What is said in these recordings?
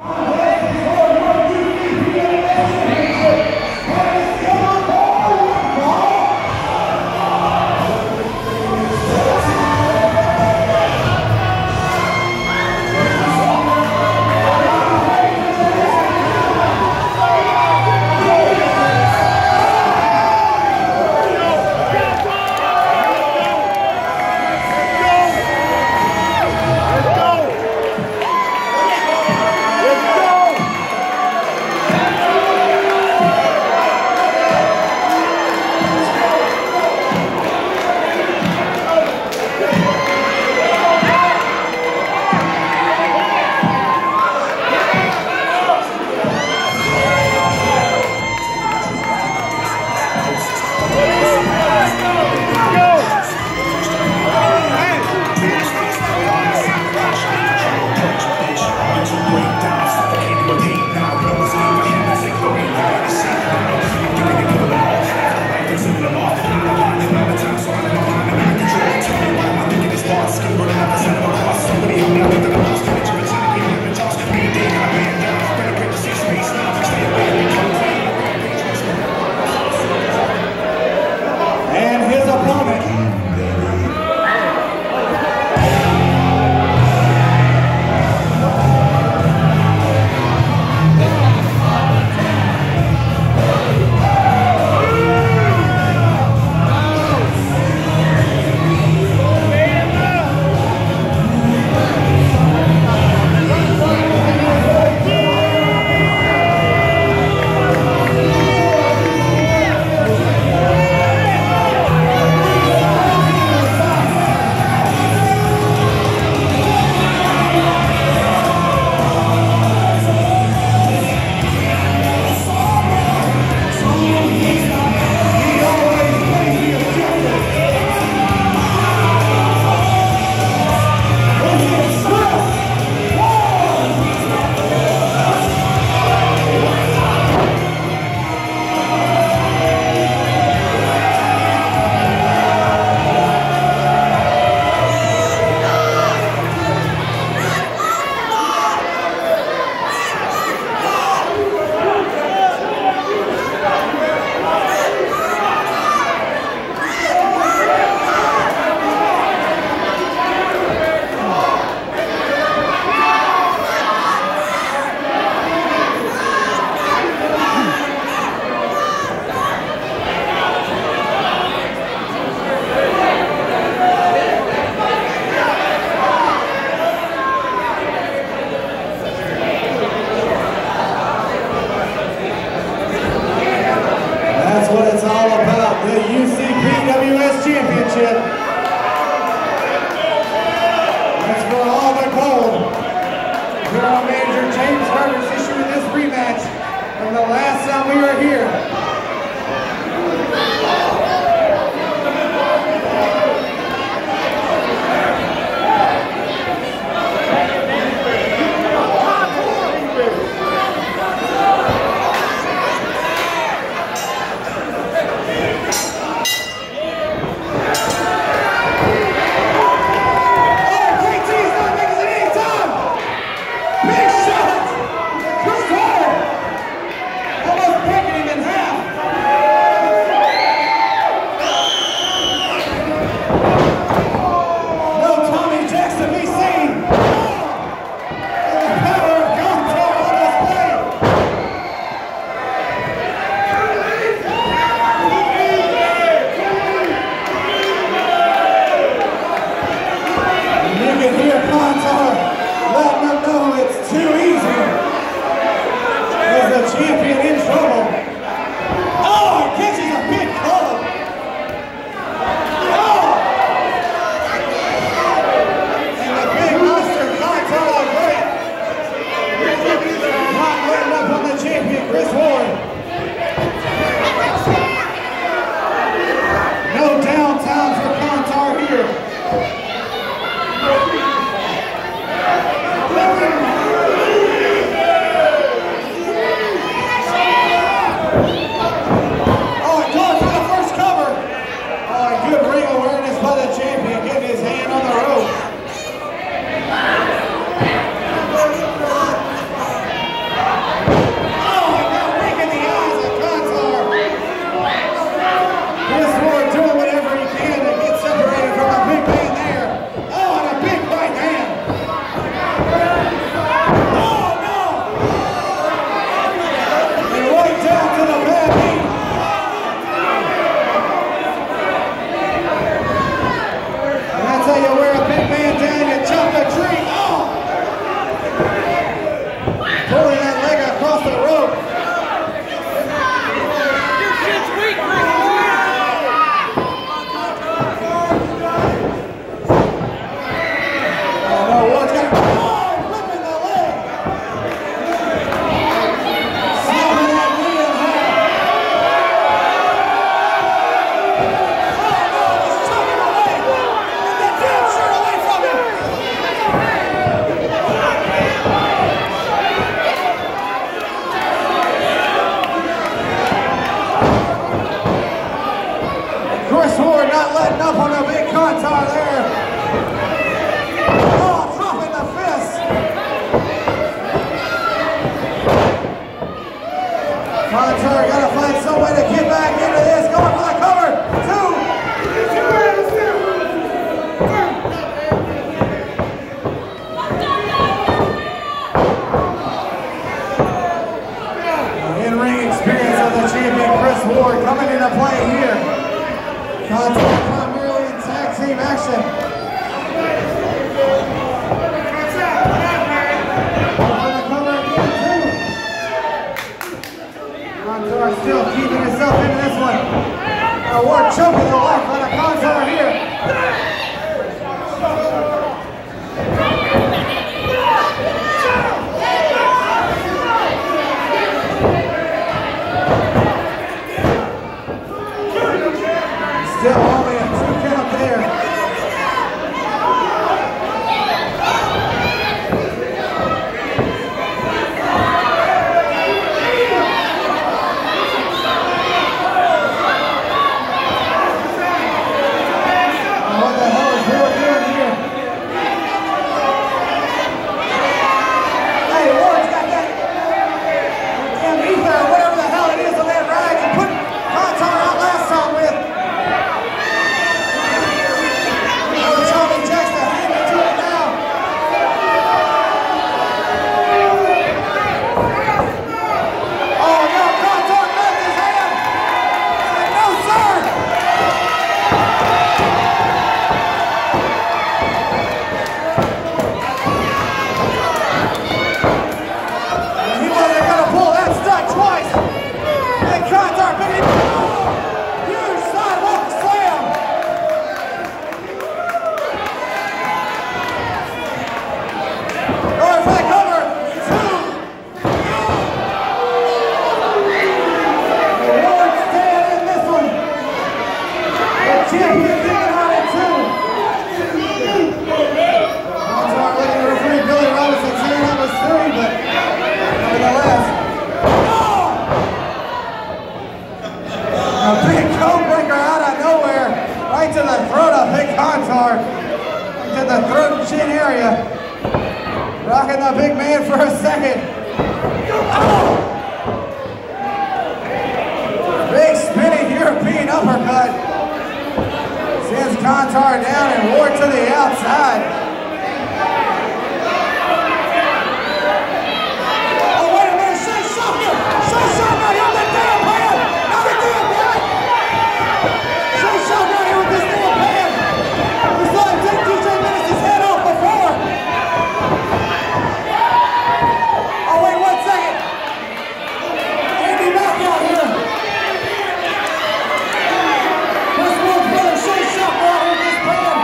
the UCPWS Championship. That's for all the gold. General Manager James Carter's issuing this rematch from the last time we were here. Big shot! Kontar! Almost breaking him in half. Kontar gotta find some way to get back into this. Going for the cover. 2. In-ring experience of the champion Chris Ward coming into play here. Kontar primarily in tag team action. Kontar still keeping himself into this one. Ward choking the life out of Kontar here. Still only a 2 count there. Rocking the big man for a second. Oh! Big spinning European uppercut. Sends Kontar down and Ward to the outside. Oh, wait a minute. Shea Shuffler. Shea Shuffler here with the damn pan. Not a damn pan. Shea Shuffler here with this damn pan. We saw him take DJ Menace's head off before. Oh, wait 1 second. Andy back out here. Chris Ward's brother Shea Shuffler out here with this pan.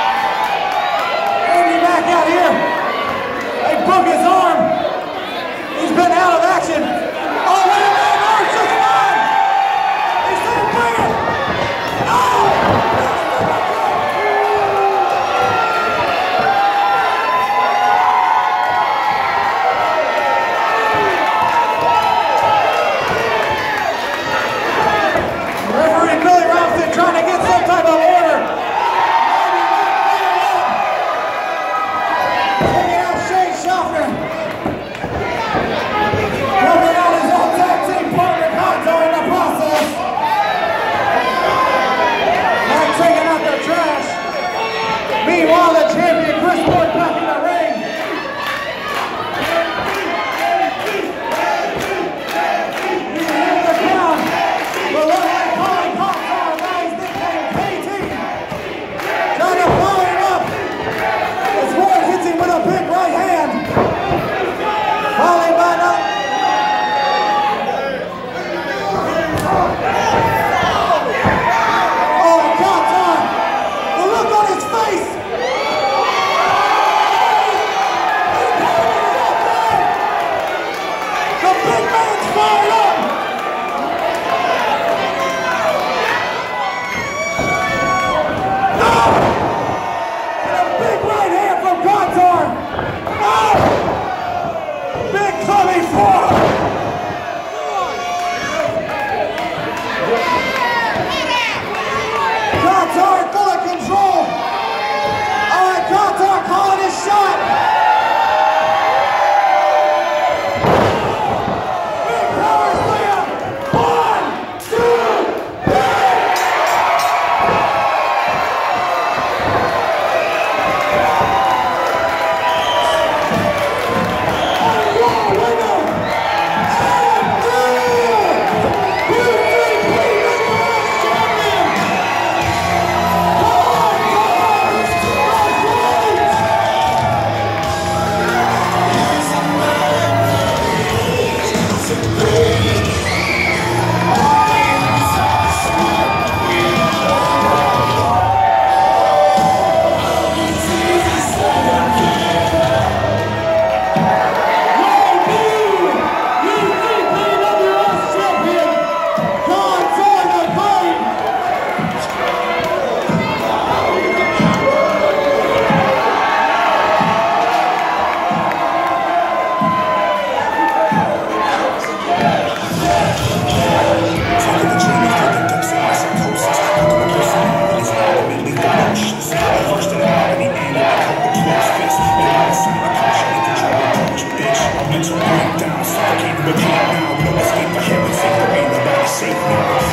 Andy back out here. They broke his arm. He's been out of action. Oh, wait a minute. Oh, it's just one. He's still bringing. Oh! Referee Billy Robinson trying to get some type of order. Taking out Shea Shuffler. Helping out his own tag team partner Kontar in the process. Not taking out the trash. Meanwhile, the champion Chris Ward back in the ring. He's in the ground. But look like calling Kontar by his nickname KT. Trying to follow him up. As Ward hits him with a big right hand. Followed by another. Oh, Kontar! The look on his face! The big man's fired up! Oh! And a big right hand from Kontar! Oh! Big clubbing forearm! Kontar full of control. All right, Kontar calling his shot. Big power slam. mental breakdown, suffocating with heat now. No escape for heaven's sake, there ain't nobody safe now.